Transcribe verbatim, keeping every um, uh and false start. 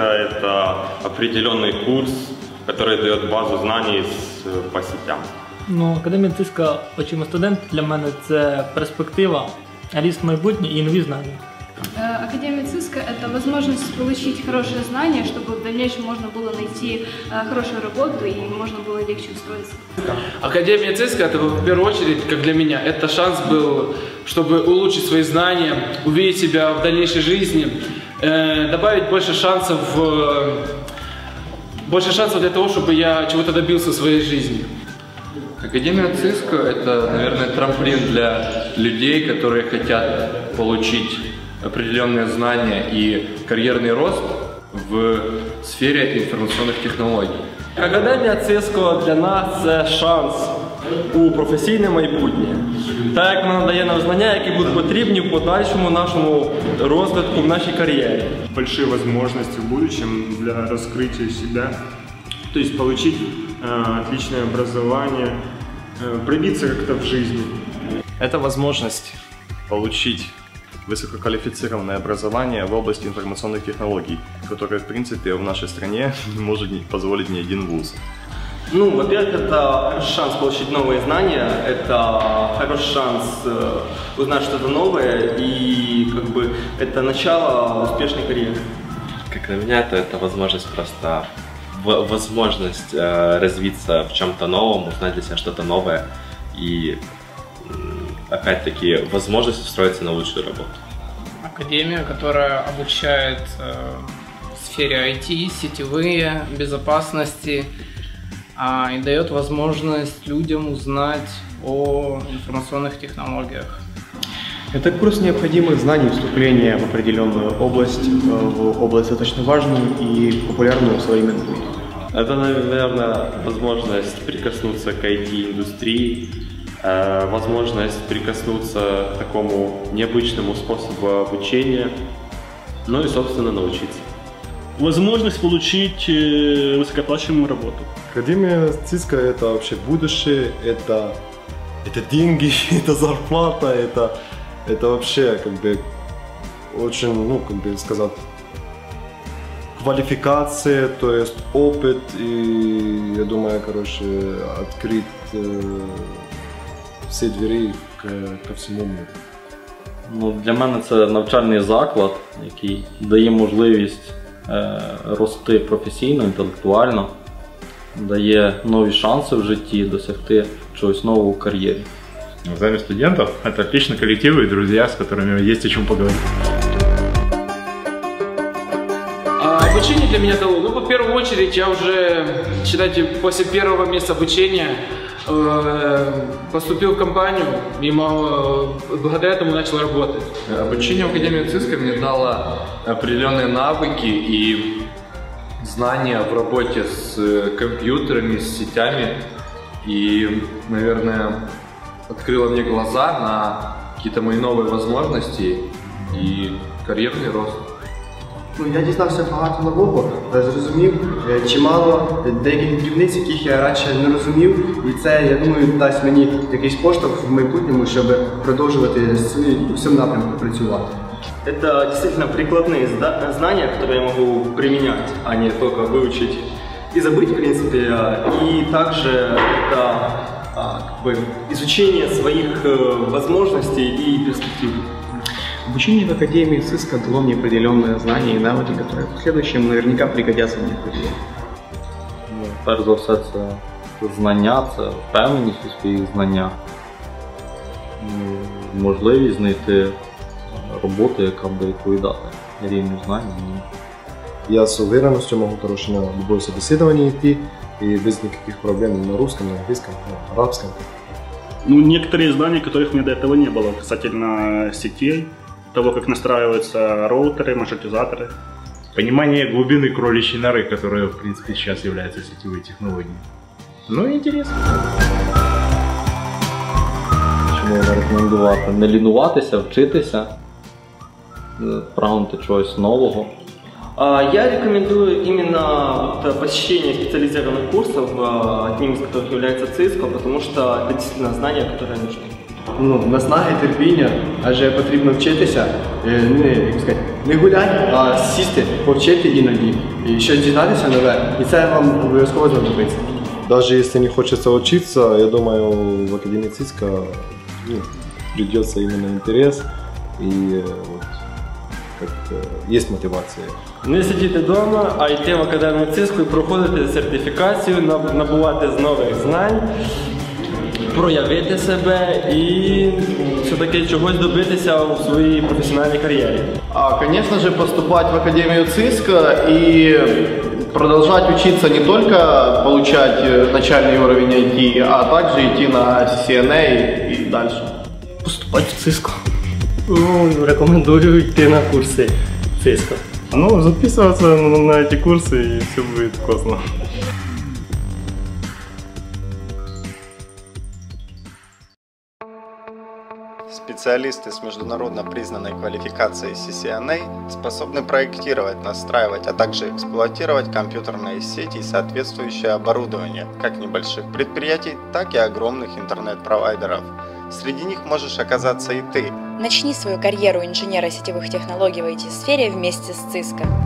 это определенный курс, который дает базу знаний по сетям. Ну, Академія Циска «Очима студент» для мене це перспектива, ріст майбутнє і нові знання. Академия ЦИСКа – это возможность получить хорошие знания, чтобы в дальнейшем можно было найти хорошую работу и можно было легче устроиться. Академия ЦИСКа – это в первую очередь, как для меня, это шанс был, чтобы улучшить свои знания, увидеть себя в дальнейшей жизни, э, добавить больше шансов, э, больше шансов для того, чтобы я чего-то добился в своей жизни. Академия ЦИСКа – это, наверное, трамплин для людей, которые хотят получить определенные знания и карьерный рост в сфере информационных технологий. Академія ЦИСКа для нас – це шанс у професійне майбутнє. Так як вона надає нам знання, які будуть потрібні в подальшому нашому розвитку, в нашій кар'єрі. Большие возможности в будущем для раскрытия себя, то есть получить э, отличное образование, э, пробиться как-то в жизни. Это возможность получить высококвалифицированное образование в области информационных технологий, которое, в принципе, в нашей стране не может позволить ни один вуз. Ну, во-первых, это хороший шанс получить новые знания, это хороший шанс э, узнать что-то новое и как бы это начало успешной карьеры. Как на меня, то это возможность просто возможность э, развиться в чем-то новом, узнать для себя что-то новое и опять-таки возможность устроиться на лучшую работу. Академия, которая обучает э, в сфере ай ти, сетевые, безопасности а, и дает возможность людям узнать о информационных технологиях. Это курс необходимых знаний вступления в определенную область, в область достаточно важную и популярную в современном мире. Это, наверное, возможность прикоснуться к ай ти-индустрии, возможность прикоснуться к такому необычному способу обучения, ну и, собственно, научиться. Возможность получить высокооплачиваемую работу. Академия ЦИСКа – это вообще будущее, это, это деньги, это зарплата, это, это вообще как бы очень, ну, как бы сказать, квалификация, то есть опыт, и я думаю, короче, открыть э, всі двері ко всьому миру. Ну, для мене це навчальний заклад, який дає можливість е, рости професійно, інтелектуально, дає нові шанси в житті, досягти чогось нового в кар'єрі. В зале студентов это отличные коллективы и друзья, с которыми есть о чем поговорить. Обучение для меня дало, ну, в первую очередь, я уже, считайте, после первого месяца обучения поступил в компанию и благодаря этому начал работать. Обучение в Академии ЦИСКа мне дало определенные навыки и знания в работе с компьютерами, с сетями и, наверное, открыло мне глаза на какие-то мои новые возможности и карьерный рост. Ну, я дізнався багато нового, зрозумів чимало деяких дрібниць, яких я раніше не розумів, і це, я думаю, дасть мені якийсь поштовх в майбутньому, щоб продовжувати в цьому напрямку працювати. Это действительно прикладные знания, которые я могу применять, а не только выучить и забыть, в принципе. И также это как бы изучение своих возможностей и перспектив. Обучение в Академии ЦИСКа дало мне определенные знания и навыки, которые в последующем наверняка пригодятся мне в карьере. Ну, перш за все, це знання, це впевненість у своїх знаннях, можливість знайти роботу, яка буде відповідати рівню знань. Я с уверенностью могу, короче, на любое собеседование идти и без никаких проблем на русском, на английском, на арабском. Ну, некоторые знания, которых у меня до этого не было, касательно сетей, того, как настраиваются роутеры, маршрутизаторы. Понимание глубины кроличьей норы, которая, в принципе, сейчас является сетевой технологией. Ну, интересно. Що можна рекомендувати? Не лінуватися, вчитися, прагнути чогось нового. Я рекомендую именно вот посещение специализированных курсов, одним из которых является ЦИСКа, потому что это действительно знания, которые нужны. Ну, наснаги, терпіння, адже потрібно вчитися, не, як сказати, Не гуляти, а сісти, повчити іноді, і щось дізнатися нове, і це вам обов'язково знадобиться. Даже если не хочется учиться, я думаю, в Академии ЦИСКа ну, придется именно интерес и вот, как, есть мотивация. Не сидіти вдома, а йти в Академію ЦИСКу і проходити сертифікацію, набувати з нових знань, проявити себе і все-таки чогось добитися у своїй професіональній кар'єрі. А, конечно же, поступать в Академию ЦИСКа и продолжать учиться, не только получать начальный уровень ай ти, а также идти на си си ен ей и дальше. Поступать в ЦИСКу. Ну, рекомендую йти на курси ЦИСКа. Ну, записываться на, на эти курсы, и все будет классно. Специалисты с международно признанной квалификацией си си эн эй способны проектировать, настраивать, а также эксплуатировать компьютерные сети и соответствующее оборудование, как небольших предприятий, так и огромных интернет-провайдеров. Среди них можешь оказаться и ты. Начни свою карьеру инженера сетевых технологий в ай ти-сфере вместе с ЦИСКа.